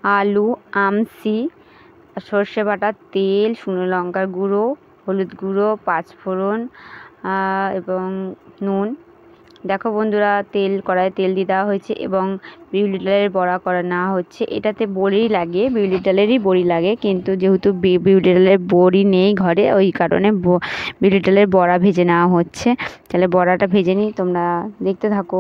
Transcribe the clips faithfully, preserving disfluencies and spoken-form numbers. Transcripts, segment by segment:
আলু, আমসি, সর্ষে বাটা, তেল, শুকনো লঙ্কার গুঁড়ো, হলুদ গুঁড়ো, পাঁচফোড়ন এবং নুন। দেখো বন্ধুরা, তেল কড়াইয়ে তেল দিয়ে দেওয়া হয়েছে এবং বিউলির ডালের বড়া করা নেওয়া হচ্ছে। এটাতে বড়ি লাগে, বিউলির ডালেরই বড়ি লাগে, কিন্তু যেহেতু বিউলির ডালের বড়ি নেই ঘরে, ওই কারণে বিউলির ডালের বড়া ভেজে নেওয়া হচ্ছে। তাহলে বড়াটা ভেজে নিই, তোমরা দেখতে থাকো।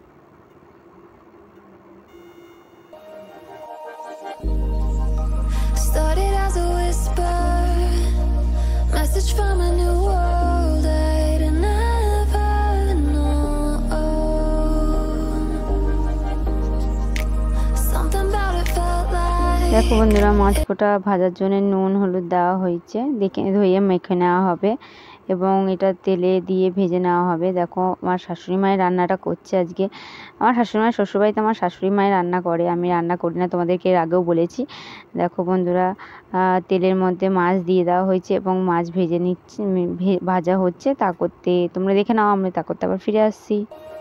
দেখো বন্ধুরা, মাছ কোটা ভাজার জন্য নুন হলুদ দেওয়া হয়েছে, দেখে ধুয়ে মেখে নেওয়া হবে এবং এটা তেলে দিয়ে ভেজে নেওয়া হবে। দেখো আমার শাশুড়ি মায়ের রান্নাটা করছে আজকে। আমার শাশুড়ি মায়ের শ্বশুরবাড়িতে আমার শাশুড়ি মায়ের রান্না করে, আমি রান্না করি না, তোমাদেরকে এর আগেও বলেছি। দেখো বন্ধুরা, তেলের মধ্যে মাছ দিয়ে দেওয়া হয়েছে এবং মাছ ভেজে নিচ্ছে, ভাজা হচ্ছে। তা করতে তোমরা দেখে নাও, আমরা তা করতে আবার ফিরে আসছি।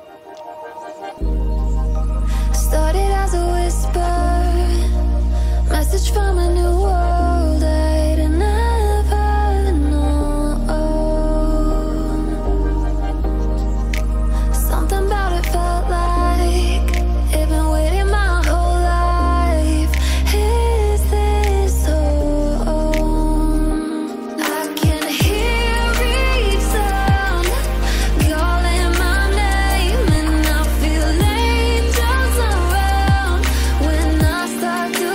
Message from a new world I'd never known. Something about it felt like it'd been waiting my whole life. Is this home? I can hear each sound calling my name, and I feel angels around when I start to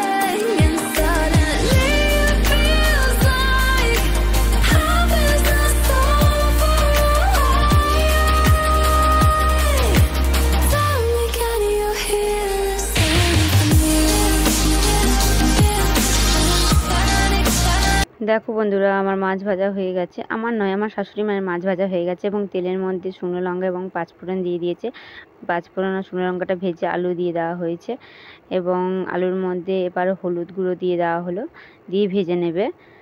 দেখো বন্ধুরা, আমার মাছ ভাজা হয়ে গেছে। আমার নয়, আমার শাশুড়ি মায়ের মাছ ভাজা হয়ে গেছে এবং তেলের মধ্যে শুকনো লঙ্কা এবং পাঁচফোড়ন দিয়ে দিয়েছে। পাঁচফোড়ন আর শুকনো লঙ্কাটা ভেজে আলু দিয়ে দেওয়া হয়েছে এবং আলুর মধ্যে এবার হলুদ গুঁড়ো দিয়ে দেওয়া হলো, দিয়ে ভেজে নেবে।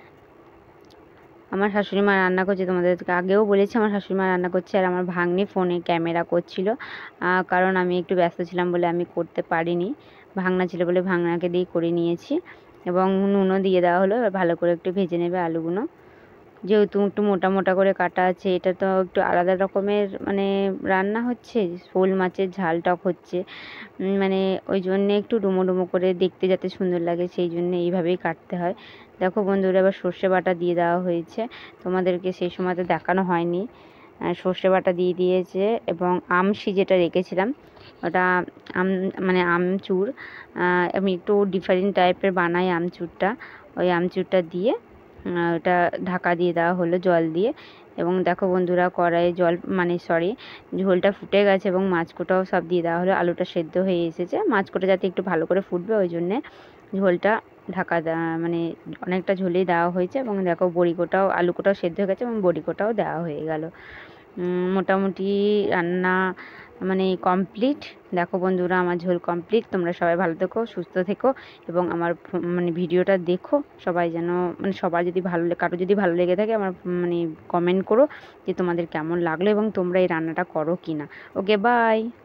আমার শাশুড়ি মা রান্না করছে, তোমাদেরকে আগেও বলেছি আমার শাশুড়ি মা রান্না করছে। আর আমার ভাগ্নি ফোনে ক্যামেরা করছিল, কারণ আমি একটু ব্যস্ত ছিলাম বলে আমি করতে পারিনি। ভাগনা ছিল বলে ভাগনাকে দিয়ে করে নিয়েছি এবং নুনও দিয়ে দেওয়া হলো। এবার ভালো করে একটু ভেজে নেবে আলুগুলো, যেহেতু একটু মোটা মোটা করে কাটা আছে। এটা তো একটু আলাদা রকমের মানে রান্না হচ্ছে, শোল মাছের ঝাল টক হচ্ছে, মানে ওই জন্যে একটু ডুমো ডুমো করে দেখতে যাতে সুন্দর লাগে, সেই জন্য এইভাবেই কাটতে হয়। দেখো বন্ধুরা, এবার সর্ষে বাটা দিয়ে দেওয়া হয়েছে, তোমাদেরকে সেই সময়তে দেখানো হয়নি। সর্ষে বাটা দিয়ে দিয়েছে এবং আমসি যেটা রেখেছিলাম ওটা আম মানে আমচুর, আমি একটু ডিফারেন্ট টাইপের বানাই আমচুরটা, ওই আমচুরটা দিয়ে ওটা ঢাকা দিয়ে দেওয়া হলো জল দিয়ে। এবং দেখো বন্ধুরা, কড়াইয়ে জল মানে সরি ঝোলটা ফুটে গেছে এবং মাছকোটাও সব দিয়ে দেওয়া হলো। আলুটা সেদ্ধ হয়ে এসেছে, মাছকোটা যাতে একটু ভালো করে ফুটবে ওই জন্যে ঝোলটা ঢাকা মানে অনেকটা ঝোলেই দেওয়া হয়েছে। এবং দেখো বড়িকোটাও আলুকোটাও সেদ্ধ হয়ে গেছে এবং বড়িকোটাও দেওয়া হয়ে গেল। মোটামুটি রান্না মানে কমপ্লিট। দেখো বন্ধুরা, আমার ঝোল কমপ্লিট। তোমরা সবাই ভালো থেকো, সুস্থ থেকো এবং আমার মানে ভিডিওটা দেখো সবাই, যেন মানে সবার যদি ভালো কারো যদি ভালো লেগে থাকে আমার মানে কমেন্ট করো যে তোমাদের কেমন লাগলো এবং তোমরা এই রান্নাটা করো কি না। Okay, by.